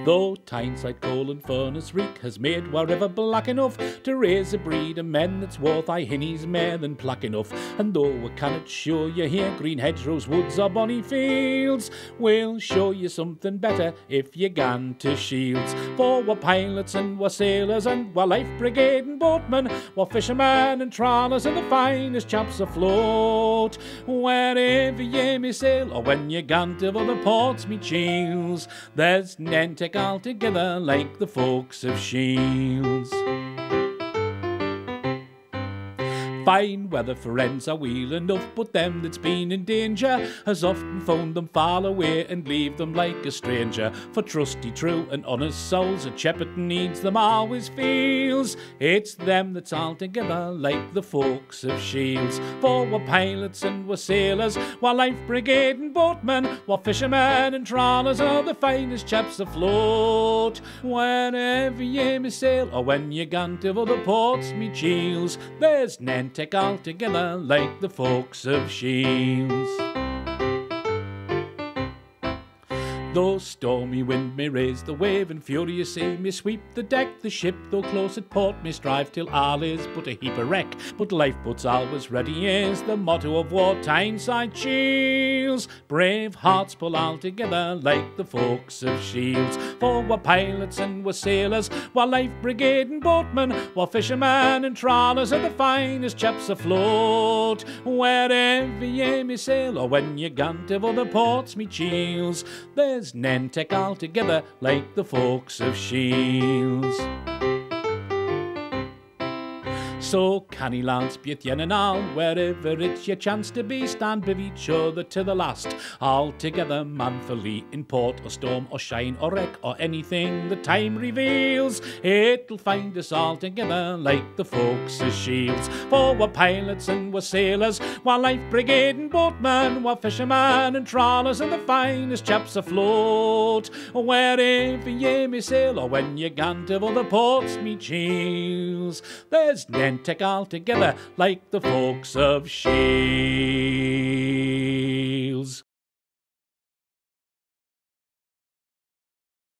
Though Tyneside coal and furnace reek has made our river black enough to raise a breed of men that's worth I hinnies more than plack enough. And though we cannot show you here green hedgerows, woods or bonny fields, we'll show you something better if you gan to Shields. For we're pilots and we're sailors and we're life brigade and boatmen, we're fishermen and trawlers and the finest chaps afloat. Wherever ye may sail or when you gan to other ports, me Shields, there's none take altogether like the folks of Shields. Fine weather friends are weel enough, but them that's been in danger has often found them fall away and leave them like a stranger. For trusty, true and honest souls, a shepherd needs them always feels. It's them that's altogether like the folks of Shields. For we're pilots and we're sailors, we're life brigade and boatmen, we're fishermen and trawlers, and all the finest chaps afloat. Whenever ye may sail or when ye gan to other ports, me Shields, there's none take altogether like the folks of Shields. Though stormy wind may raise the wave and furious sea may sweep the deck, the ship, though close at port, may strive till all is but a heap of wreck. But lifeboats always ready is the motto of war, Tyneside Shields. Brave hearts pull all together like the folks of Shields. For we're pilots and we're sailors, we're life brigade and boatmen, we're fishermen and trawlers, and the finest chaps afloat. Wherever ye may sail or when ye gan to other ports, me Shields, there's none take altogether like the folks of Shields. So canny lads, be it yen and all, wherever it's your chance to be, stand with each other to the last, all together manfully, in port or storm or shine or wreck or anything the time reveals. It'll find us all together like the folks of Shields. For we're pilots and we're sailors, we're life brigade and boatmen, we're fishermen and trawlers, and the finest chaps afloat. Wherever ye may sail or when ye gan to other ports, me Shields, there's none take all together like the folks of Shields.